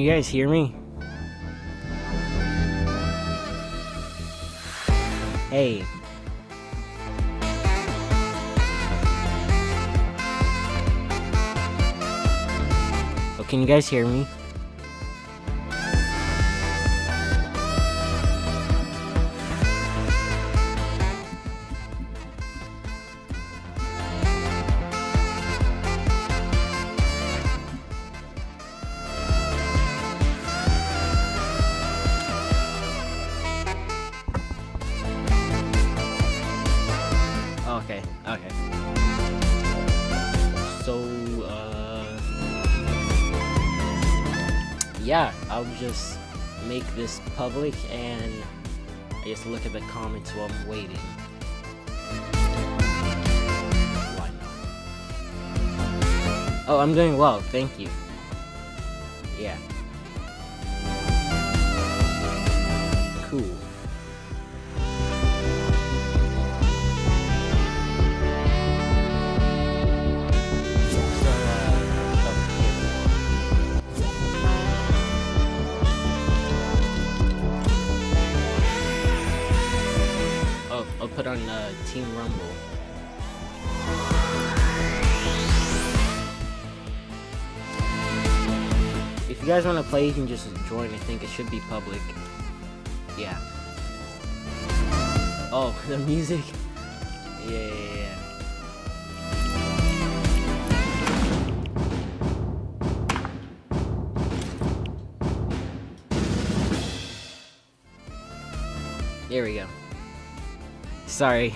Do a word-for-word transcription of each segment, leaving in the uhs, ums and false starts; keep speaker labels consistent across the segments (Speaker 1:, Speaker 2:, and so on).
Speaker 1: you guys hear me? Hey. Oh, can you guys hear me? Okay, okay. So, uh... yeah, I'll just make this public and I just look at the comments while I'm waiting. Why not? Oh, I'm doing well, thank you. Yeah. Cool. I'll put on uh, Team Rumble. If you guys want to play, you can just join. I think it should be public. Yeah. Oh, the music. Yeah, yeah, yeah. There we go. Sorry.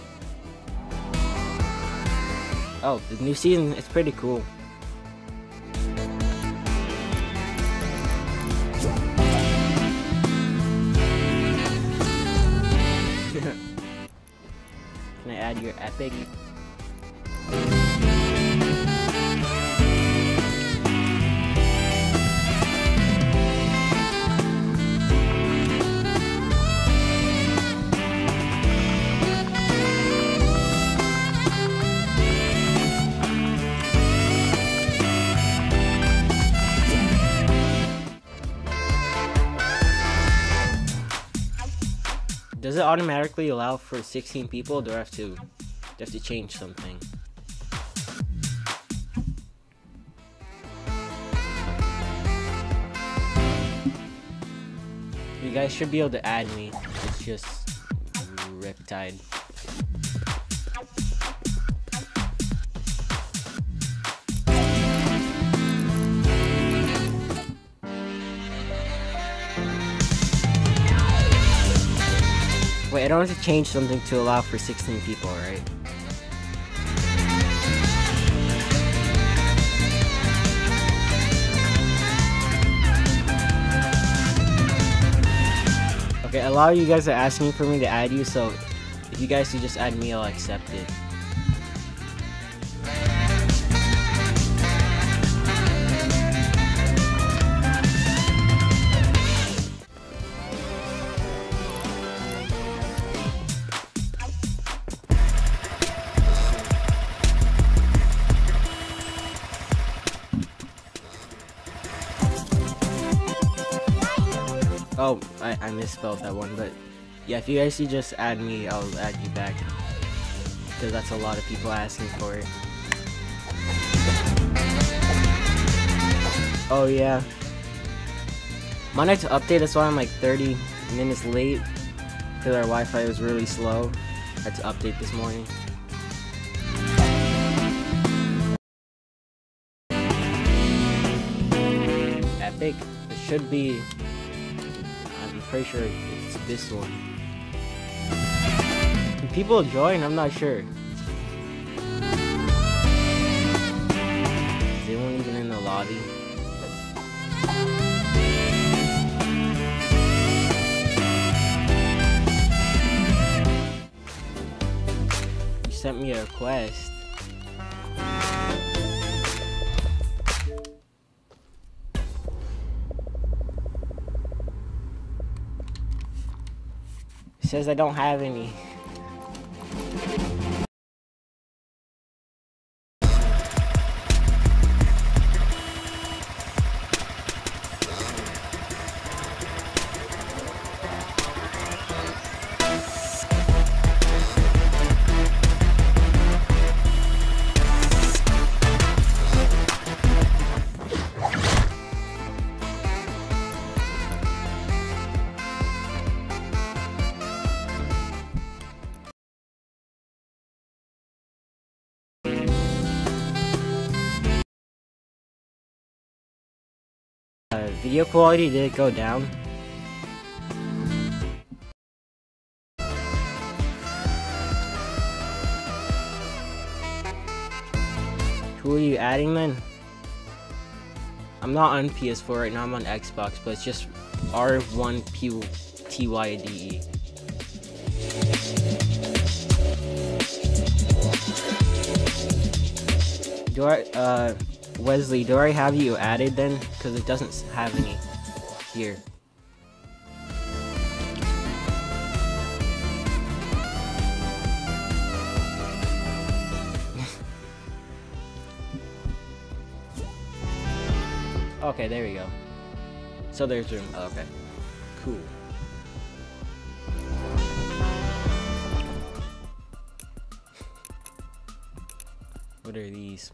Speaker 1: Oh, the new season, it's pretty cool. Can I add your epic? Does it automatically allow for sixteen people? Or do I have to, do I have to change something? You guys should be able to add me. It's just Riptide. Wait, I don't have to change something to allow for sixteen people, right? Okay, a lot of you guys are asking for me to add you, so if you guys could just add me, I'll accept it. Oh, I, I misspelled that one, but yeah, if you guys could just add me, I'll add you back. Because that's a lot of people asking for it. Oh yeah. Mine had to update, that's why I'm like thirty minutes late. Because our Wi-Fi was really slow. I had to update this morning. Epic. It should be... I'm pretty sure it's this one. Can people join? I'm not sure. Is anyone even in the lobby? You sent me a request. It says I don't have any. Video quality, did it go down? Who are you adding then? I'm not on P S four right now, I'm on Xbox, but it's just R one P T Y D E. Do I, uh, Wesley, do I have you added then? Because it doesn't have any here. Okay, there we go. So there's room. Oh, okay. Cool. What are these?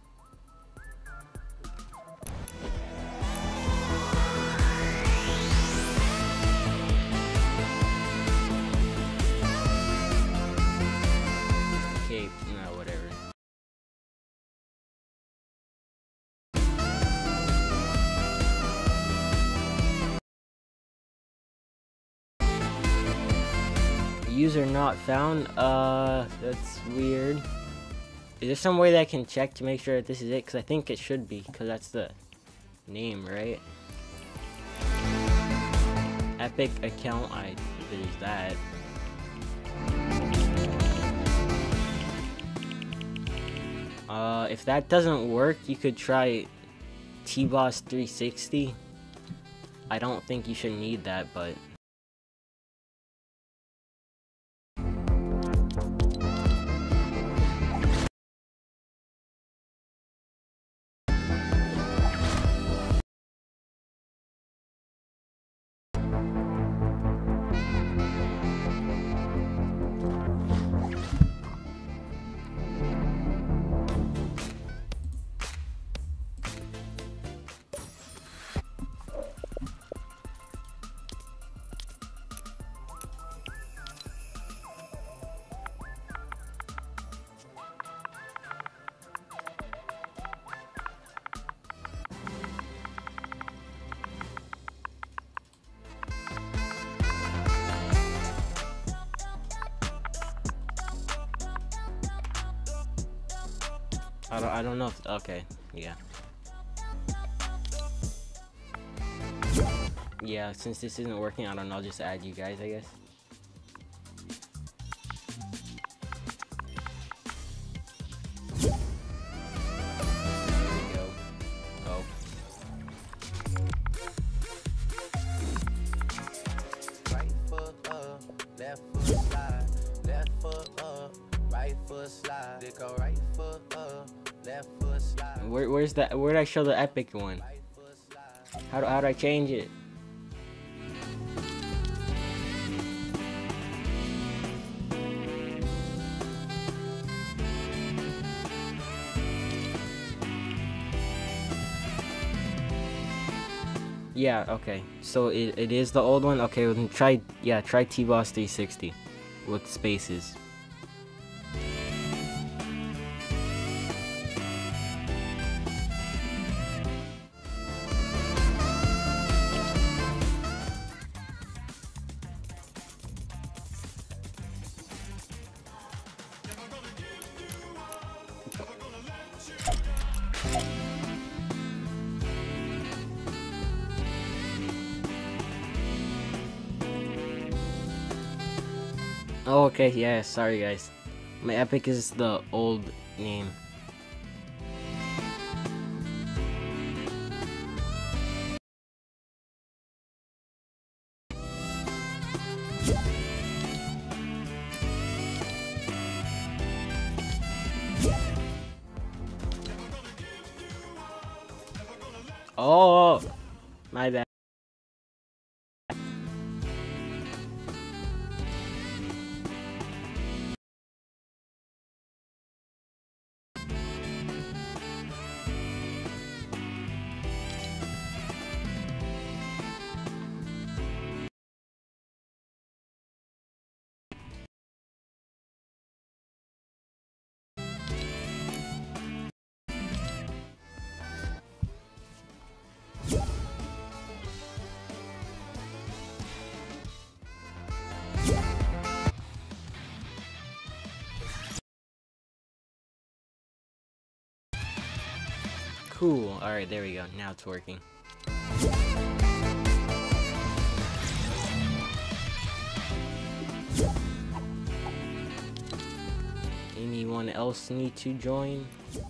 Speaker 1: Okay, no, whatever. User not found. Uh, that's weird. Is there some way that I can check to make sure that this is it? Because I think it should be, because that's the name, right? Epic account, I there's that. Uh, if that doesn't work, you could try T boss three sixty. I don't think you should need that, but I don't, I don't know if, okay, yeah. Yeah, since this isn't working, I don't know, I'll just add you guys, I guess. There we go. Oh.
Speaker 2: Right foot up, left foot slide, left foot up, right foot slide, they go right foot up. Left foot slide.
Speaker 1: Where, where's that? Where did I show the epic one? How do, how do I change it? Yeah, okay. So it, it is the old one? Okay, well then try, yeah, try T boss three sixty with spaces. Oh, okay, yeah, sorry guys. My epic is the old name. Oh, my bad. Cool. Alright, there we go. Now it's working. Anyone else need to join?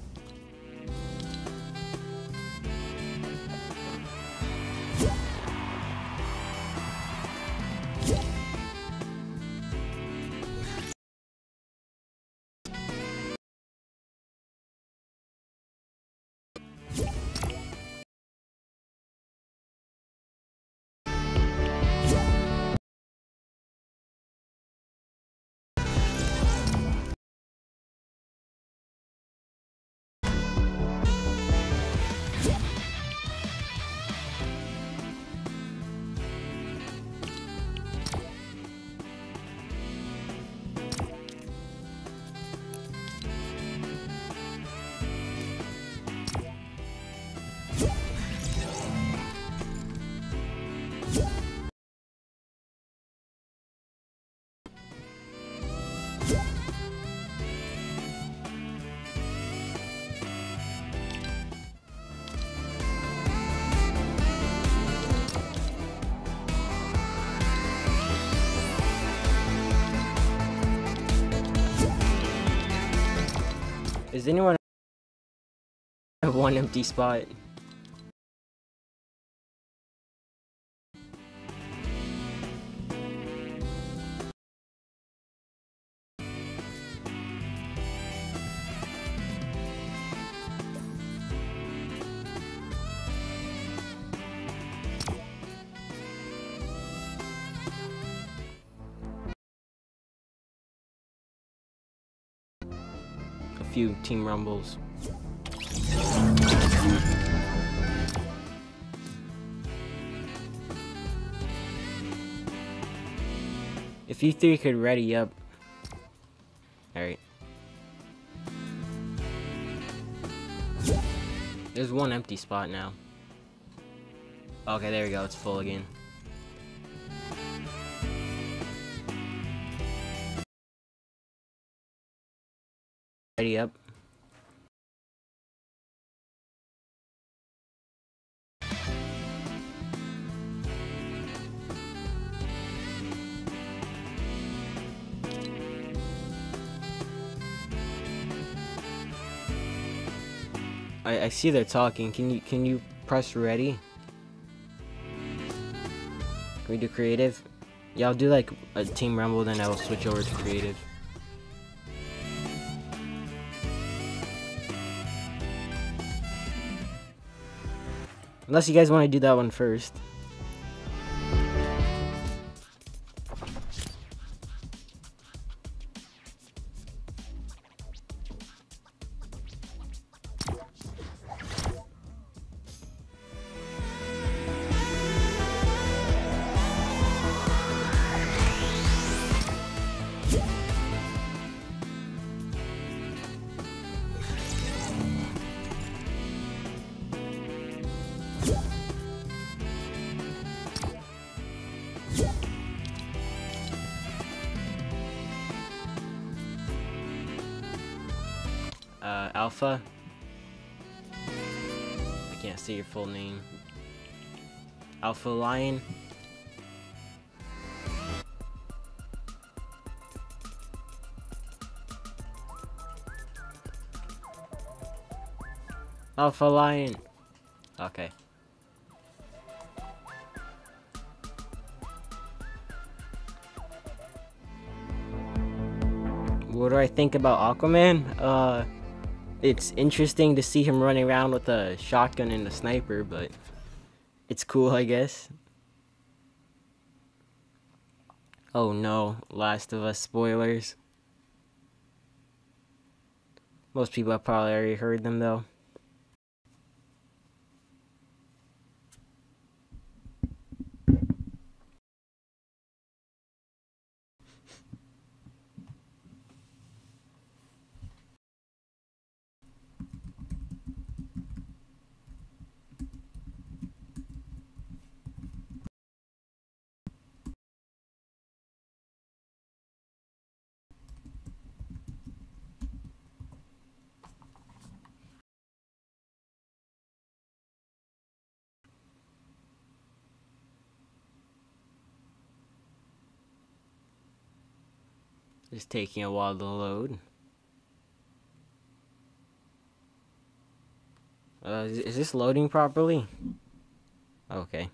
Speaker 1: Is anyone have one empty spot? A few team rumbles. If you three could ready up. Alright. There's one empty spot now. Okay, there we go. It's full again. Ready up. I, I see they're talking. Can you can you press ready? Can we do creative? Yeah, I'll do like a team rumble, then I will switch over to creative. Unless you guys want to do that one first. Uh, Alpha. I can't see your full name. Alpha Lion. Alpha Lion. Okay. What do I think about Aquaman? Uh, it's interesting to see him running around with a shotgun and a sniper, but it's cool, I guess. Oh no, Last of Us spoilers. Most people have probably already heard them though. It's taking a while to load. Uh, is, is this loading properly? Okay.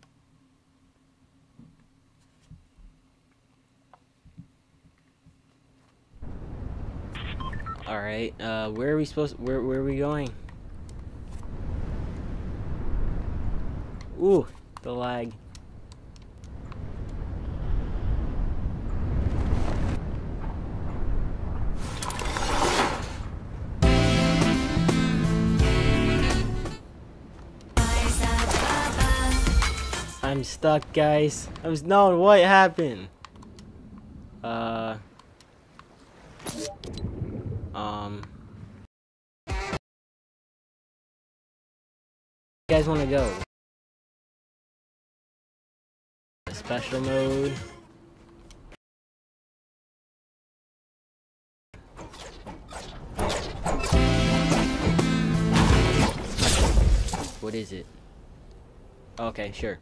Speaker 1: Alright, uh, where are we supposed where where are we going? Ooh, the lag. I'm stuck, guys. I was no, what happened? Uh Um You guys wanna go? Special mode. What is it? Okay, sure.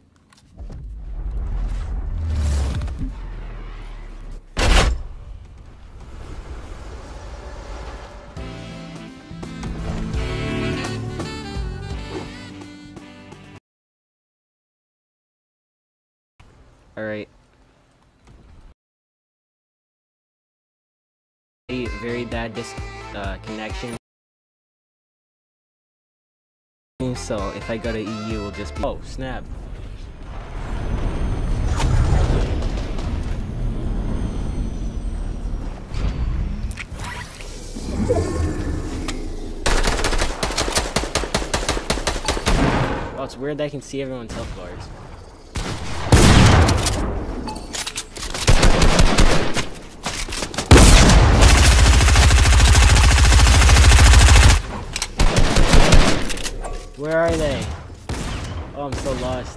Speaker 1: Alright. Very bad dis uh, connection. So if I go to E U, we'll just be oh snap. Oh, it's weird that I can see everyone's health bars. Where are they? Oh, I'm so lost.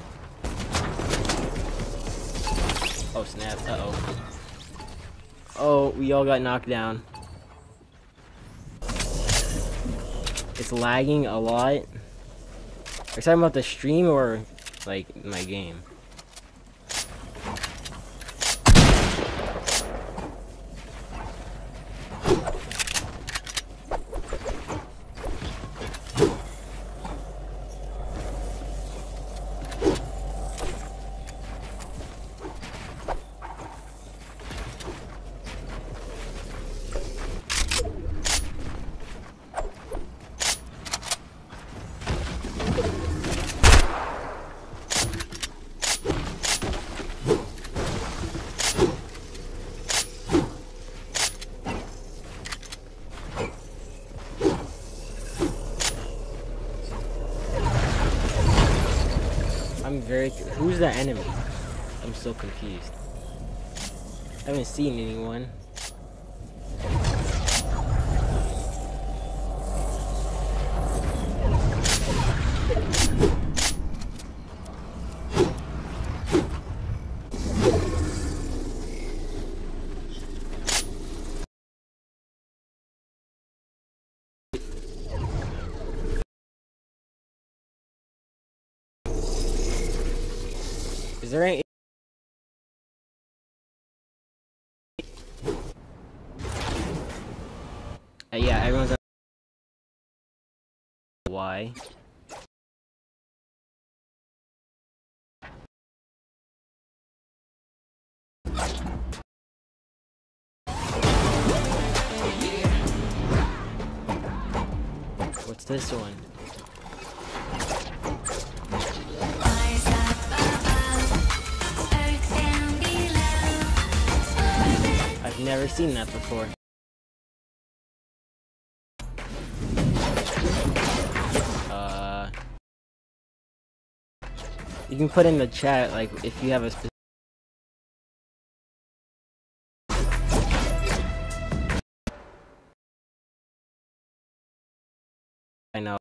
Speaker 1: Oh, snap. Uh-oh. Oh, we all got knocked down. It's lagging a lot. Are you talking about the stream or, like, my game? I'm very... Who's the enemy? I'm so confused. I haven't seen anyone. Is there any... Uh, yeah, everyone's on... Why? What's this one? I've never seen that before. Uh, you can put in the chat, like, if you have a specific... I know.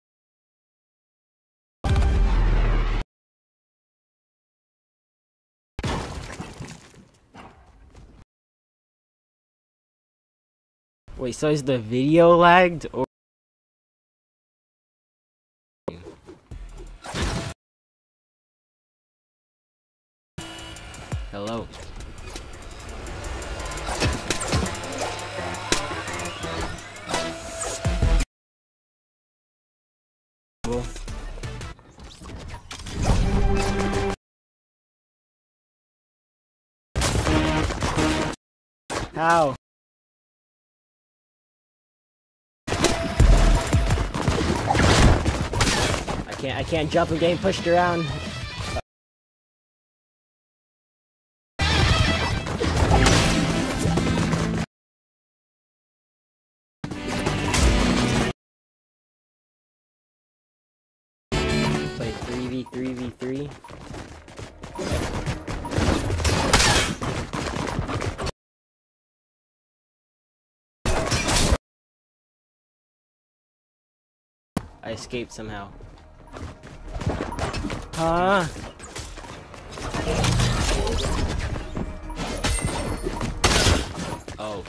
Speaker 1: Wait, so is the video lagged or... Hello. How? I can't I can't jump, I'm getting pushed around. Play three v three v three. I escaped somehow. Huh? Oh.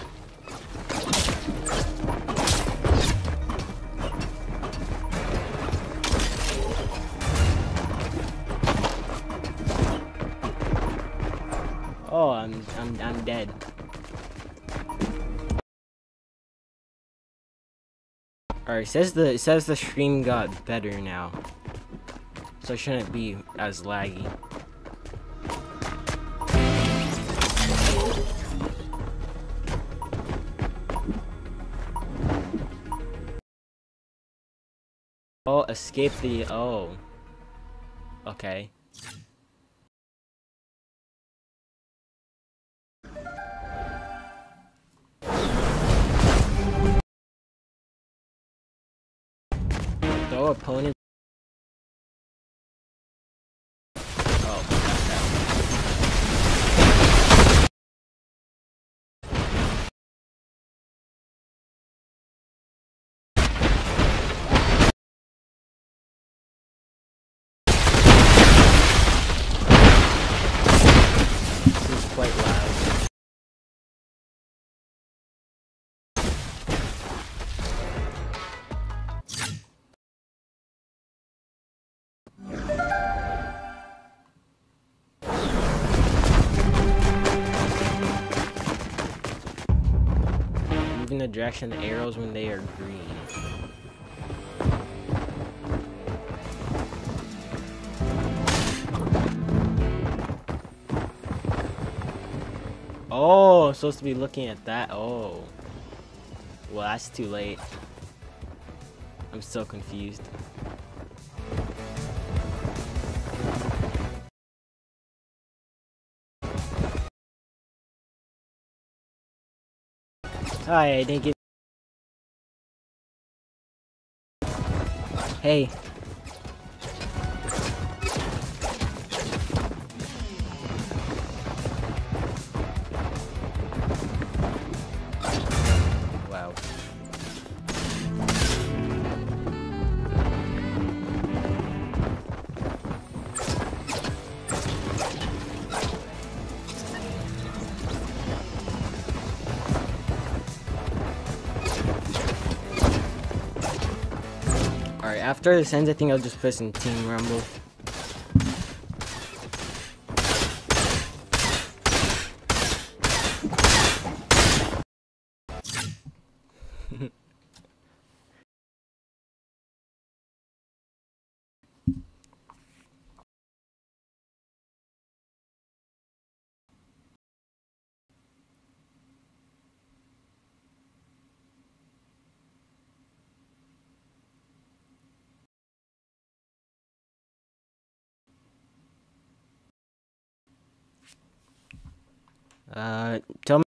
Speaker 1: Oh, I'm I'm I'm dead. Alright, it says the it says the stream got better now. So it shouldn't be as laggy. Oh, escape the oh. Okay. Throw opponent. Oh, this is quite loud. Moving the direction of the arrows when they are green. Oh, I'm supposed to be looking at that. Oh. Well, that's too late. I'm so confused. Hi, I didn't get. Hey. Wow. Alright, after this ends, I think I'll just put some Team Rumble. Uh, tell me.